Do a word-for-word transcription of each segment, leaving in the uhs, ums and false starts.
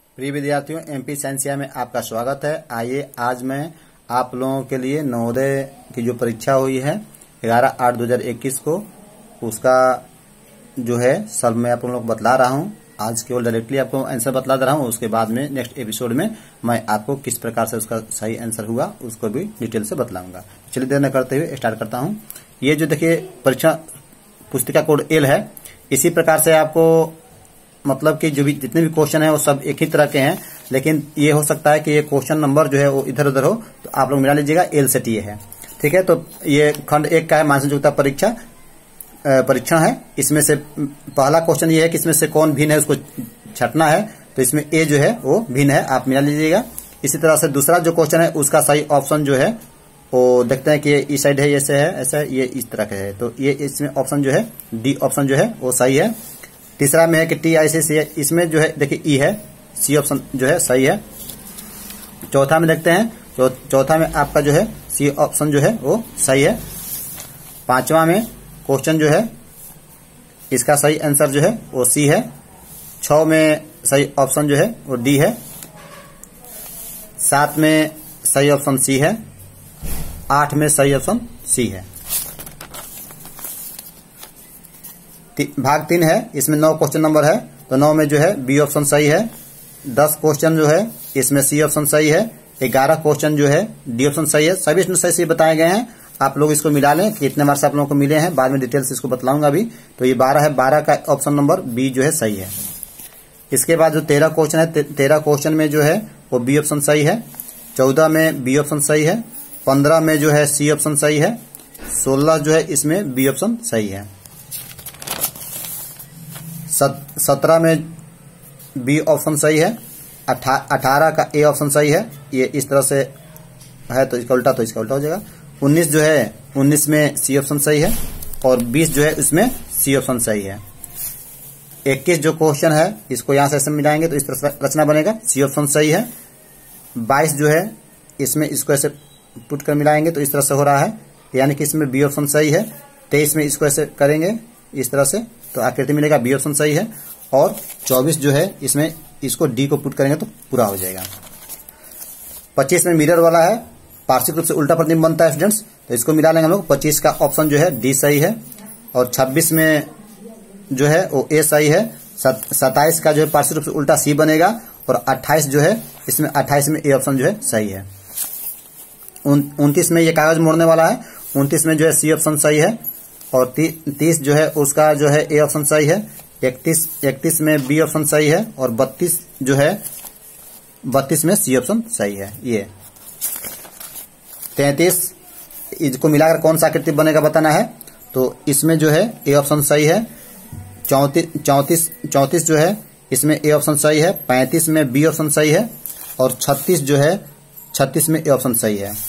प्रिय विद्यार्थियों, MP scientia में आपका स्वागत है। आइए आज मैं आप लोगों के लिए नवोदय की जो परीक्षा हुई है ग्यारह आठ दो हजार इक्कीस को, उसका जो है सब मैं आप लोगों को बतला रहा हूं। आज केवल डायरेक्टली आपको आंसर बतला दे रहा हूं, उसके बाद में नेक्स्ट एपिसोड में मैं आपको किस प्रकार से उसका सही आंसर हुआ उसको भी डिटेल से बतलाऊंगा। चलिए देर न करते हुए स्टार्ट करता हूं। ये जो देखिए परीक्षा पुस्तिका कोड एल है, इसी प्रकार से आपको मतलब कि जो भी जितने भी क्वेश्चन है वो सब एक ही तरह के हैं, लेकिन ये हो सकता है कि ये क्वेश्चन नंबर जो है वो इधर उधर हो, तो आप लोग मिला लीजिएगा। एल सेट ये है, ठीक है। तो ये खंड एक का है मानसिक योग्यता परीक्षा परीक्षण है। इसमें से पहला क्वेश्चन ये है कि इसमें से कौन भिन्न है, उसको छटना है। तो इसमें ए जो है वो भिन्न है, आप मिला लीजिएगा। इसी तरह से दूसरा जो क्वेश्चन है उसका सही ऑप्शन जो है वो देखते हैं कि ये इस साइड है, ऐसे है, ऐसा है, ये इस तरह का है। तो ये इसमें ऑप्शन जो है डी ऑप्शन जो है वो सही है। तीसरा में है कि टी आई सी सी है, इसमें जो है देखिए ई है, सी ऑप्शन जो है सही है। चौथा में देखते हैं, चौ, चौथा में आपका जो है सी ऑप्शन जो है वो सही है। पांचवा में क्वेश्चन जो है इसका सही आंसर जो है वो सी है। छह में सही ऑप्शन जो है वो डी है। सात में सही ऑप्शन सी है। आठ में सही ऑप्शन सी है। भाग तीन है, इसमें नौ क्वेश्चन नंबर है, तो नौ में जो है बी ऑप्शन सही है। दस क्वेश्चन जो है इसमें सी ऑप्शन सही है। ग्यारह क्वेश्चन जो है डी ऑप्शन सही है। सभी सही से बताए गए हैं, आप लोग इसको मिला लें कि कितने मार्क्स आप लोगों को मिले हैं, बाद में डिटेल्स इसको बतलाऊंगा अभी। तो ये बारह है, बारह का ऑप्शन नंबर बी जो है सही है। इसके बाद जो तेरह क्वेश्चन है, तेरह क्वेश्चन में जो है वो बी ऑप्शन सही है। चौदह में बी ऑप्शन सही है। पंद्रह में जो है सी ऑप्शन सही है। सोलह जो है इसमें बी ऑप्शन सही है। सत्रह में बी ऑप्शन सही है। अठारह का ए ऑप्शन सही है। ये इस तरह से है तो इसका उल्टा, तो इसका उल्टा हो जाएगा। उन्नीस जो है, उन्नीस में सी ऑप्शन सही है। और बीस जो है उसमें सी ऑप्शन सही है। इक्कीस जो क्वेश्चन है इसको यहां से ऐसे मिलाएंगे तो इस तरह से रचना बनेगा, सी ऑप्शन सही है। बाईस जो है इसमें इसको ऐसे पुट कर मिलाएंगे तो इस तरह से हो रहा है, यानी कि इसमें बी ऑप्शन सही है। तेईस में इसको ऐसे करेंगे इस तरह से तो आकृति मिलेगा, बी ऑप्शन सही है। और चौबीस जो है इसमें इसको डी को पुट करेंगे तो पूरा हो जाएगा। पच्चीस में मिरर वाला है, पार्श्विक रूप से उल्टा प्रतिबिंब बनता है स्टूडेंट्स, तो इसको मिला लेंगे हम लोग। पच्चीस का ऑप्शन जो है डी सही है। और छब्बीस में जो है वो ए सही है। सत्ताईस का जो है पार्श्विक रूप से उल्टा सी बनेगा। और अट्ठाईस जो है इसमें अट्ठाईस में ए ऑप्शन जो है सही है। उनतीस में ये कागज मोड़ने वाला है, उनतीस में जो है सी ऑप्शन सही है। और तीस जो है उसका जो है ए ऑप्शन सही है। इकतीस इकतीस में बी ऑप्शन सही है। और बत्तीस जो है बत्तीस में सी ऑप्शन सही है। ये तैंतीस इसको मिलाकर कौन सा आकृति बनेगा बताना है, तो इसमें जो है ए ऑप्शन सही है। चौंतीस चौंतीस चौंतीस जो है इसमें ए ऑप्शन सही है। पैंतीस में बी ऑप्शन सही है। और छत्तीस जो है छत्तीस में ए ऑप्शन सही है।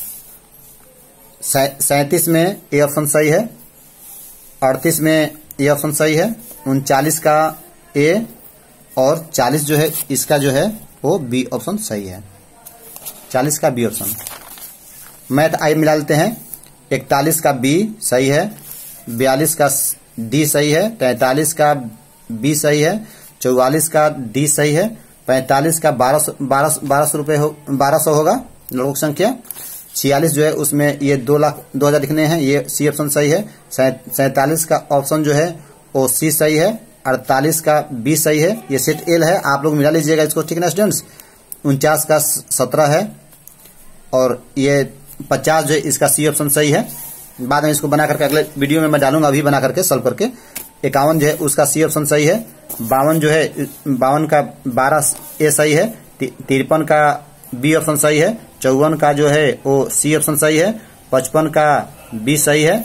सैंतीस में ए ऑप्शन सही है। अड़तीस में ए ऑप्शन सही है। उनचालीस का ए और चालीस जो है इसका जो है वो बी ऑप्शन सही है। चालीस का बी ऑप्शन। मैथ आई मिला लेते हैं। इकतालीस का बी सही है। बयालीस का डी सही है। तैंतालीस का बी सही है। चौवालीस का डी सही है। पैंतालीस का बारह बारह बारह सौ रुपये हो बारह सौ होगा लोक संख्या। छियालीस जो है उसमें ये दो लाख दो हजार लिखने हैं, ये सी ऑप्शन सही है। सैतालीस का ऑप्शन जो है वो सी सही है। अड़तालीस का बी सही है। ये सेट एल है, आप लोग मिला लीजिएगा इसको, ठीक है ना स्टूडेंट्स। उनचास का सत्रह है। और ये पचास जो है इसका सी ऑप्शन सही है। बाद में इसको बना करके अगले वीडियो में मैं डालूंगा, अभी बना करके सॉल्व करके। इक्यावन जो है उसका सी ऑप्शन सही है। बावन जो है बावन का बारह ए सही है। तिरपन का बी ऑप्शन सही है। चौवन का जो है वो सी ऑप्शन सही है। पचपन का बी सही है।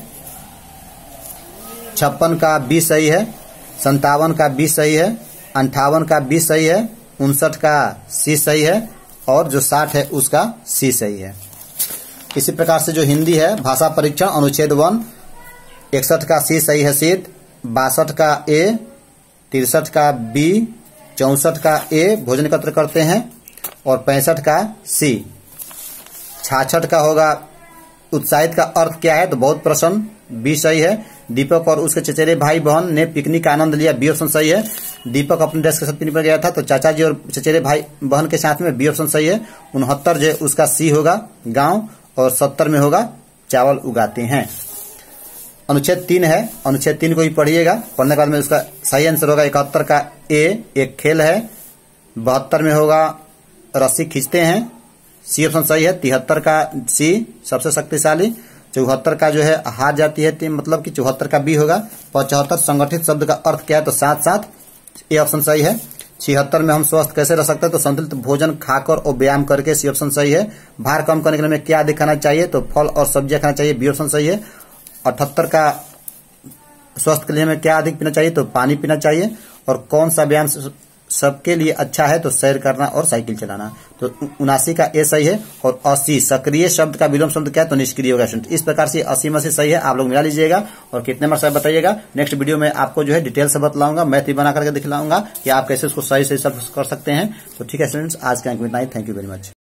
छप्पन का बी सही है। संतावन का बी सही है। अंठावन का बी सही है। उनसठ का सी सही है। और जो साठ है उसका सी सही है। इसी प्रकार से जो हिंदी है भाषा परीक्षण अनुच्छेद वन, इकसठ का सी सही है सिद्ध। बासठ का ए, तिरसठ का बी, चौसठ का ए भोजन एकत्र करते हैं। और पैंसठ का सी। छाछठ का होगा उत्साहित का अर्थ क्या है, तो बहुत प्रसन्न, बी सही है। दीपक और उसके चचेरे भाई बहन ने पिकनिक का आनंद लिया, बी ऑप्शन सही है। दीपक अपने ड्रेस के साथ पिकनिक पर गया था, तो चाचा जी और चचेरे भाई बहन के साथ में, बी ऑप्शन सही है। उनहत्तर जो है उसका सी होगा गांव, और सत्तर में होगा चावल उगाते हैं। अनुच्छेद तीन है, अनुच्छेद तीन को ही पढ़िएगा, पढ़ने के बाद में उसका सही आंसर होगा इकहत्तर का ए, एक खेल है। बहत्तर में होगा रस्सी खींचते हैं, सी ऑप्शन सही है। तिहत्तर का सी सबसे शक्तिशाली। चौहत्तर का जो है हार जाती है, मतलब कि चौहत्तर का बी होगा। पचहत्तर संगठित शब्द का अर्थ क्या है, तो साथ साथ, ए ऑप्शन सही है। छिहत्तर में हम स्वस्थ कैसे रह सकते हैं, तो संतुलित भोजन खाकर और व्यायाम करके, सी ऑप्शन सही है। भार कम करने के लिए हमें क्या अधिक खाना चाहिए, तो फल और सब्जियां खाना चाहिए, बी ऑप्शन सही है। अठहत्तर का स्वास्थ्य के लिए हमें क्या अधिक पीना चाहिए, तो पानी पीना चाहिए। और कौन सा व्यायाम सबके लिए अच्छा है, तो सैर करना और साइकिल चलाना। तो उनासी का ए सही है। और अस्सी सक्रिय शब्द का विलोम शब्द क्या है, तो निष्क्रिय होगा। इस प्रकार से अस्सी में से सही है, आप लोग मिला लीजिएगा और कितने मार्क्स बताइएगा। नेक्स्ट वीडियो में आपको जो है डिटेल से बतलाऊंगा, मैथ भी बना करके दिखलाऊंगा कि आप कैसे उसको सही से सब कर सकते हैं। तो ठीक है स्टूडेंट्स, आज के अंक में इतना ही। Thank you very much.